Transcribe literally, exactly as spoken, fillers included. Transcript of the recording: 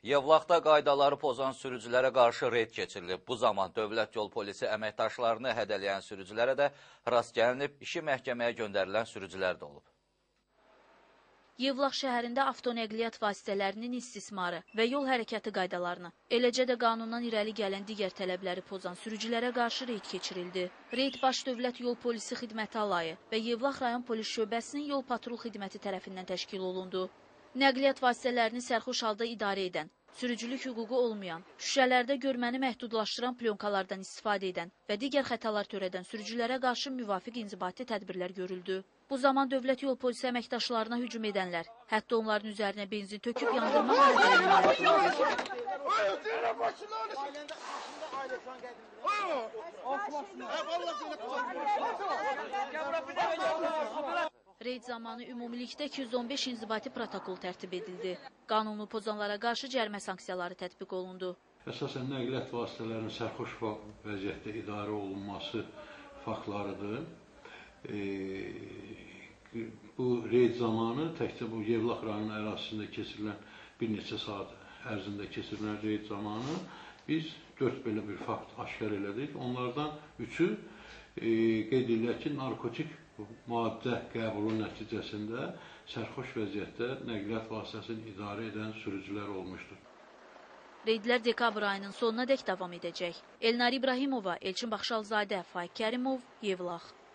Yevlaxda qaydaları pozan sürücülərə qarşı reyd keçirilib. Bu zaman Dövlət Yol Polisi əməkdaşlarını hədələyən sürücülərə də rast gəlinib, işi məhkəməyə göndərilən sürücülər də olub. Yevlax şəhərində avtonəqliyyat vasitələrinin istismarı və yol hərəkəti qaydalarını, eləcə də qanundan irəli gələn digər tələbləri pozan sürücülərə qarşı reyd keçirildi. Reyd Baş Dövlət Yol Polisi Xidməti Alayı və Yevlax rayon polis şöbəsinin yol patrul xidməti tərəfindən təşkil olundu. Nəqliyyat vasitələrini sərxoş halda idarə edən, sürücülük hüququ olmayan, şüşələrdə görməni məhdudlaşdıran plyonkalardan istifadə edən və digər xətalar törədən sürücülərə qarşı müvafiq inzibati tədbirlər görüldü. Bu zaman Dövlət Yol Polisi əməkdaşlarına hücum edənlər, hətta onların üzərinə benzin töküb yandırmaq Reyd zamanı ümumilikdə iki yüz on beş inzibati protokol tərtib edildi. Qanunu pozanlara qarşı cərimə sanksiyaları tətbiq olundu. Əsasən nəqliyyat vasitələrinin sərxoş vəziyyətdə idarə olunması faktlarıdır. E, bu reyd zamanı təkcə bu Yevlax rayonu ərazisində keçirilən bir neçə saat ərzində keçirilən reyd zamanı biz dörd belə bir fakt aşkar elədik. Onlardan üçü e, qeyd edilir ki, narkotik maddə qəbulu nəticəsində sərxoş vəziyyətdə nəqliyyat vasitəsini idarə edən sürücülər olmuşdur. Reydlər dekabr ayının sonuna dək davam edəcək. Elnar İbrahimova, Elçin Baxşalzadə, Faik Kərimov, Yevlax.